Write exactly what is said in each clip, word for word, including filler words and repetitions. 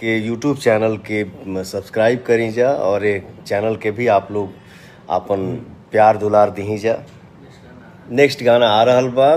के YouTube channel के subscribe करी जा और एक चैनल के भी आप लोग अपन प्यार दुलार दी जा। नेक्स्ट गाना आ रहल बा।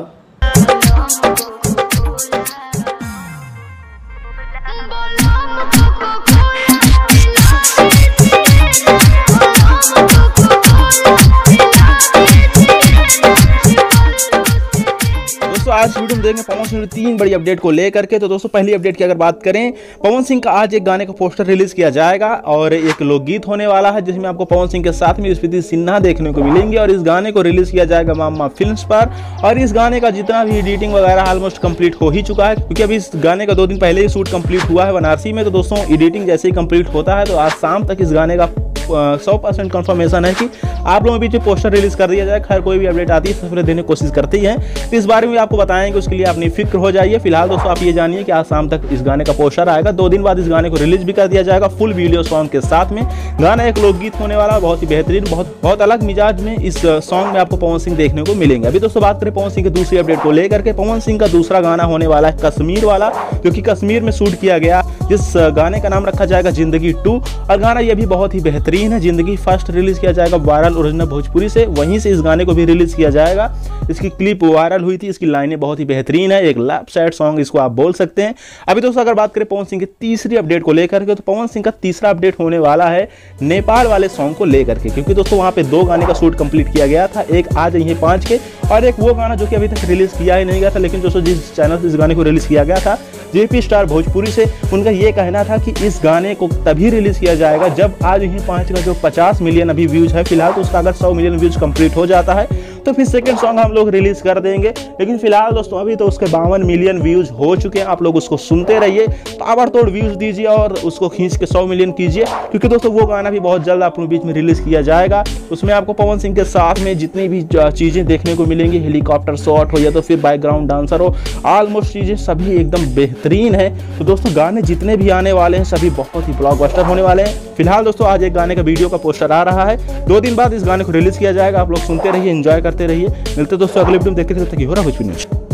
दोस्तों आज वीडियो में देखेंगे पवन सिंह तीन बड़ी अपडेट को लेकर के। तो दोस्तों पहली अपडेट की अगर बात करें, पवन सिंह का आज एक गाने का पोस्टर रिलीज किया जाएगा और एक लोकगीत होने वाला है जिसमें आपको पवन सिंह के साथ में स्मृति सिन्हा देखने को मिलेंगे और इस गाने को रिलीज किया जाएगा मामा फिल्म्स पर। और इस गाने का जितना भी एडिटिंग वगैरह ऑलमोस्ट कंप्लीट हो ही चुका है, क्योंकि अभी इस गाने का दो दिन पहले ही शूट कंप्लीट हुआ है बनारसी में। तो दोस्तों एडिटिंग जैसे ही कंप्लीट होता है तो आज शाम तक इस गाने का सौ परसेंट कन्फर्मेशन है कि आप लोगों के बीच में पोस्टर रिलीज कर दिया जाए। हर कोई भी अपडेट आती है सबसे पहले देने की कोशिश करती है, तो इस बारे में आपको बताएंगे, उसके लिए अपनी फिक्र हो जाइए। फिलहाल दोस्तों आप ये जानिए कि आज शाम तक इस गाने का पोस्टर आएगा, दो दिन बाद इस गाने को रिलीज भी कर दिया जाएगा फुल वीडियो सॉन्ग के साथ में। गाना एक लोकगीत होने वाला, बहुत ही बेहतरीन, बहुत बहुत अलग मिजाज में इस सॉन्ग में आपको पवन सिंह देखने को मिलेंगे। अभी दोस्तों बात करें पवन सिंह की दूसरी अपडेट को लेकर के, पवन सिंह का दूसरा गाना होने वाला है कश्मीर वाला, जो कि कश्मीर में शूट किया गया, जिस गाने का नाम रखा जाएगा जिंदगी टू। और गाना ये भी बहुत ही बेहतरीन है। जिंदगी फर्स्ट रिलीज किया जाएगा वायरल ओरिजिनल भोजपुरी से, वहीं से इस गाने को भी रिलीज किया जाएगा। इसकी क्लिप वायरल हुई थी, इसकी लाइनें बहुत ही बेहतरीन है, एक लैप सैड सॉन्ग इसको आप बोल सकते हैं। अभी दोस्तों अगर बात करें पवन सिंह की तीसरी अपडेट को लेकर के, तो पवन सिंह का तीसरा अपडेट होने वाला है नेपाल वाले सॉन्ग को लेकर के, क्योंकि दोस्तों वहां पे दो गाने का शूट कंप्लीट किया गया था, एक आज यही पांच के और एक वो गाना जो कि अभी तक रिलीज किया ही नहीं गया था। लेकिन दोस्तों जिस चैनल से इस गाने को रिलीज किया गया था जेपी स्टार भोजपुरी से, उनका ये कहना था कि इस गाने को तभी रिलीज किया जाएगा जब आज यही पांच का जो पचास मिलियन अभी व्यूज है फिलहाल, तो उसका अगर सौ मिलियन व्यूज कंप्लीट हो जाता है तो फिर सेकंड सॉन्ग हम लोग रिलीज कर देंगे। लेकिन फिलहाल दोस्तों अभी तो उसके बावन मिलियन व्यूज हो चुके हैं। आप लोग उसको सुनते रहिए, ताबड़तोड़ व्यूज दीजिए और उसको खींच के सौ मिलियन कीजिए, क्योंकि दोस्तों वो गाना भी बहुत जल्द आप लोगों के बीच में रिलीज किया जाएगा। उसमें आपको पवन सिंह के साथ में जितनी भी चीजें देखने को मिलेंगी, हेलीकॉप्टर शॉट हो या तो फिर बैकग्राउंड डांसर हो, ऑलमोस्ट चीजें सभी एकदम बेहतरीन है। तो दोस्तों गाने जितने भी आने वाले हैं सभी बहुत ही ब्लॉकबस्टर होने वाले हैं। फिलहाल दोस्तों आज एक गाने का वीडियो का पोस्टर आ रहा है, दो दिन बाद इस गाने को रिलीज किया जाएगा। आप लोग सुनते रहिए, एंजॉय करते रहिए। मिलते दोस्तों अगले वीडियो में, देखते रहते हैं हो रहा है कुछ भी नहीं।